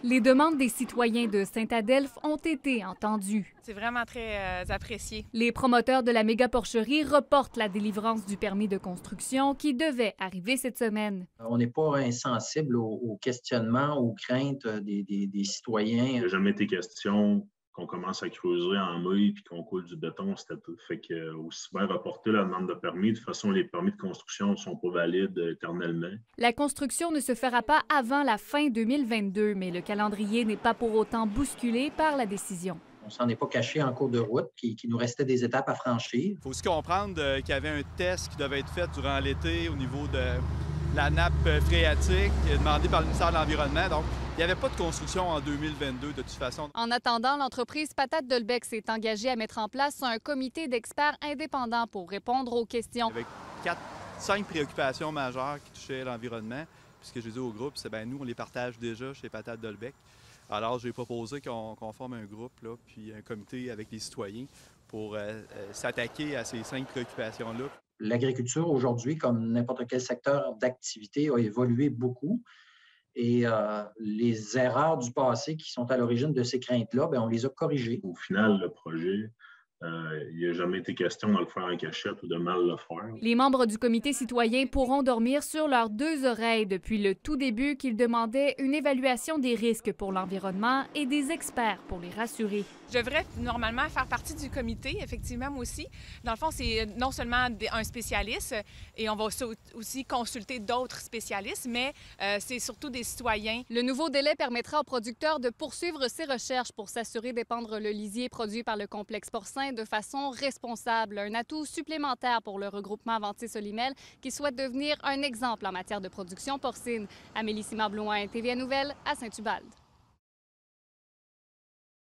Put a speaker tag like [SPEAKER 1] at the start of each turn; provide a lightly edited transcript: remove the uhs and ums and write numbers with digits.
[SPEAKER 1] Les demandes des citoyens de Saint-Adelphe ont été entendues.
[SPEAKER 2] C'est vraiment très apprécié.
[SPEAKER 1] Les promoteurs de la méga-porcherie reportent la délivrance du permis de construction qui devait arriver cette semaine.
[SPEAKER 3] On n'est pas insensible aux questionnements, aux craintes des citoyens.
[SPEAKER 4] Il n'a jamais été question qu'on commence à creuser en mouille puis qu'on coule du béton. C'était tout. Fait que aussi bien reporter la demande de permis. De toute façon, les permis de construction ne sont pas valides éternellement.
[SPEAKER 1] La construction ne se fera pas avant la fin 2022, mais le calendrier n'est pas pour autant bousculé par la décision.
[SPEAKER 3] On s'en est pas caché en cours de route, qu'il nous restait des étapes à franchir.
[SPEAKER 5] Il faut aussi comprendre qu'il y avait un test qui devait être fait durant l'été au niveau de la nappe phréatique demandée par le ministère de l'Environnement. Donc, il n'y avait pas de construction en 2022 de toute façon.
[SPEAKER 1] En attendant, l'entreprise Patate Dolbec s'est engagée à mettre en place un comité d'experts indépendants pour répondre aux questions.
[SPEAKER 5] Avec 5 préoccupations majeures qui touchaient l'environnement. Puis ce que j'ai dit au groupe, c'est bien nous, on les partage déjà chez Patate Dolbec. Alors, j'ai proposé qu'on forme un groupe, là, puis un comité avec les citoyens pour s'attaquer à ces 5 préoccupations-là.
[SPEAKER 3] L'agriculture, aujourd'hui, comme n'importe quel secteur d'activité, a évolué beaucoup. Et les erreurs du passé qui sont à l'origine de ces craintes-là, bien, on les a corrigées.
[SPEAKER 4] Au final, le projet, il n'a jamais été question de le faire en cachette ou de mal le faire.
[SPEAKER 1] Les membres du comité citoyen pourront dormir sur leurs 2 oreilles depuis le tout début qu'ils demandaient une évaluation des risques pour l'environnement et des experts pour les rassurer.
[SPEAKER 2] Je devrais normalement faire partie du comité, effectivement, moi aussi. Dans le fond, c'est non seulement un spécialiste, et on va aussi consulter d'autres spécialistes, mais c'est surtout des citoyens.
[SPEAKER 1] Le nouveau délai permettra aux producteurs de poursuivre ces recherches pour s'assurer d'épandre le lisier produit par le complexe porcin de façon responsable. Un atout supplémentaire pour le regroupement Aventis-Solimel qui souhaite devenir un exemple en matière de production porcine. Amélie Simard-Blouin, TVA Nouvelles, à Saint-Ubalde.